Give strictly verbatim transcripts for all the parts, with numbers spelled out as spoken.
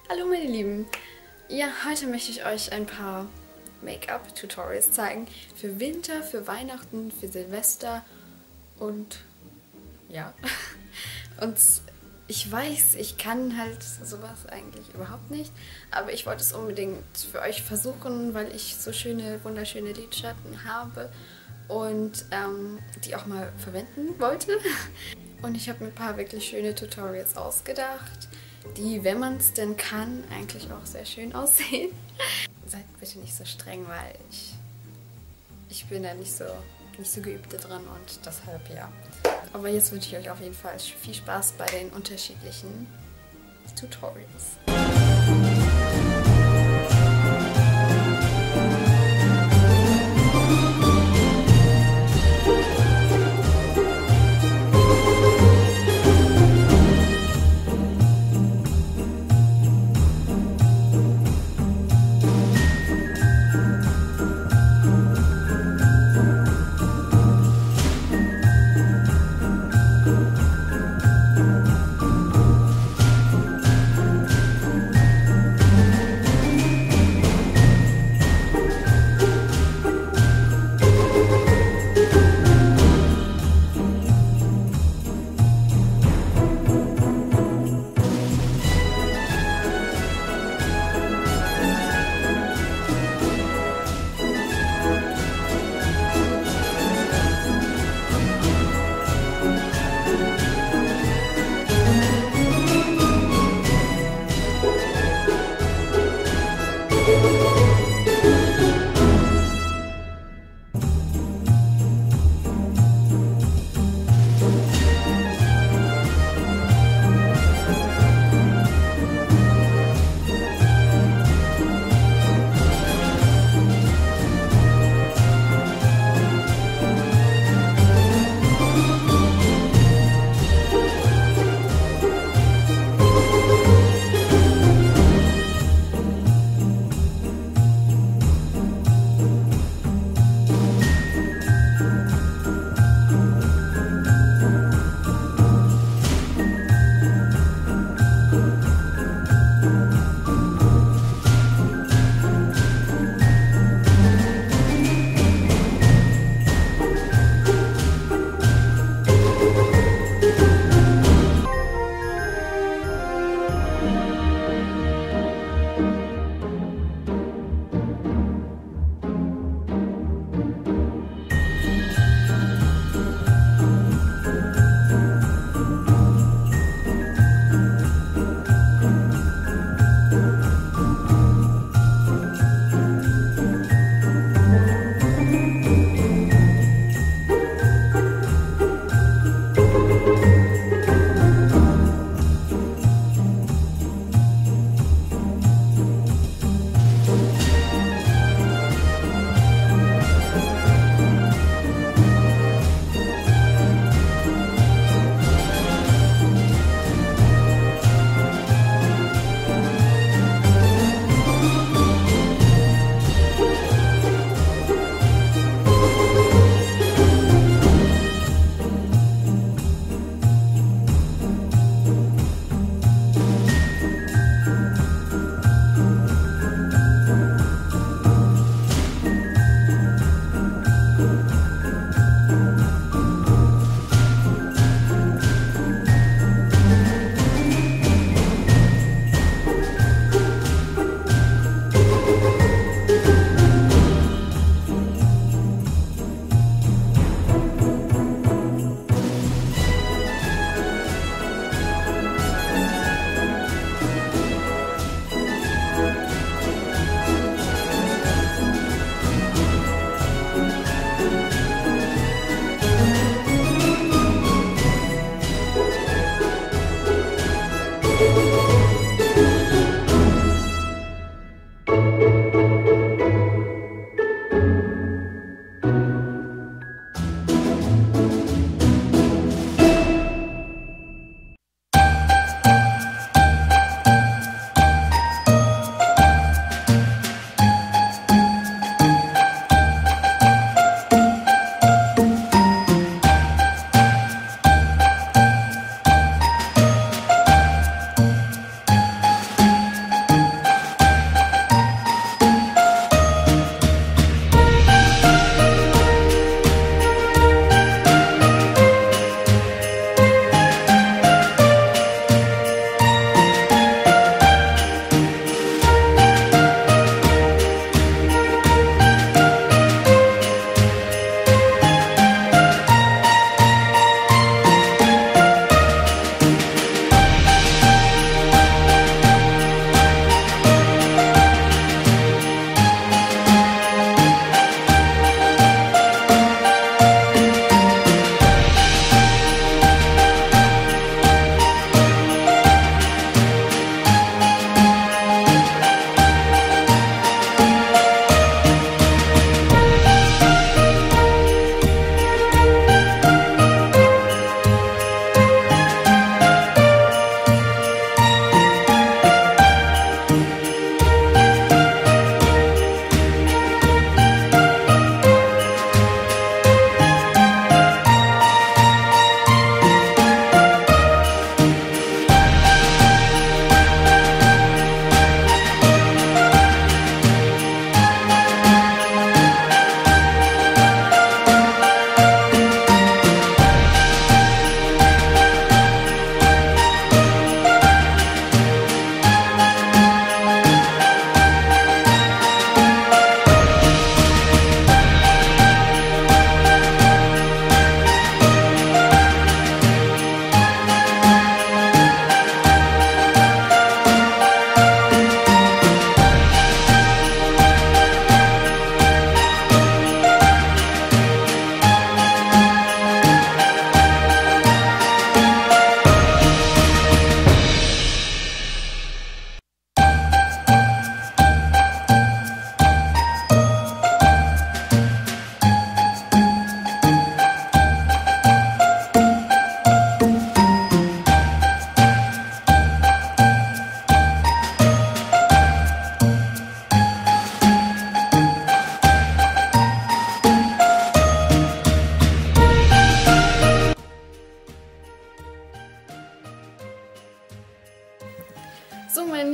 Hallo meine Lieben! Ja, heute möchte ich euch ein paar Make-up-Tutorials zeigen für Winter, für Weihnachten, für Silvester und ja. Und ich weiß, ich kann halt sowas eigentlich überhaupt nicht, aber ich wollte es unbedingt für euch versuchen, weil ich so schöne, wunderschöne Lidschatten habe und ähm, die auch mal verwenden wollte. Und ich habe mir ein paar wirklich schöne Tutorials ausgedacht, die, wenn man es denn kann, eigentlich auch sehr schön aussehen. Seid bitte nicht so streng, weil ich, ich bin da nicht so, nicht so geübt da drin und deshalb ja. Aber jetzt wünsche ich euch auf jeden Fall viel Spaß bei den unterschiedlichen Tutorials.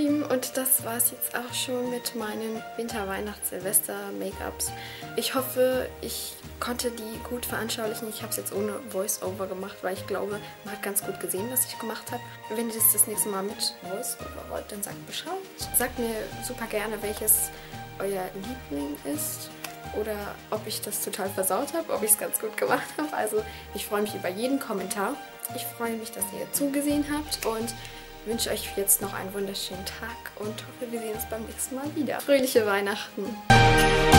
Lieben, und das war es jetzt auch schon mit meinen Winter-, Weihnachts-, Silvester-Make-ups. Ich hoffe, ich konnte die gut veranschaulichen. Ich habe es jetzt ohne Voice-Over gemacht, weil ich glaube, man hat ganz gut gesehen, was ich gemacht habe. Wenn ihr das das nächste Mal mit Voice-Over wollt, dann sagt Bescheid. Sagt mir super gerne, welches euer Liebling ist oder ob ich das total versaut habe, ob ich es ganz gut gemacht habe. Also ich freue mich über jeden Kommentar. Ich freue mich, dass ihr zugesehen habt und wünsche euch jetzt noch einen wunderschönen Tag und hoffe, wir sehen uns beim nächsten Mal wieder. Fröhliche Weihnachten!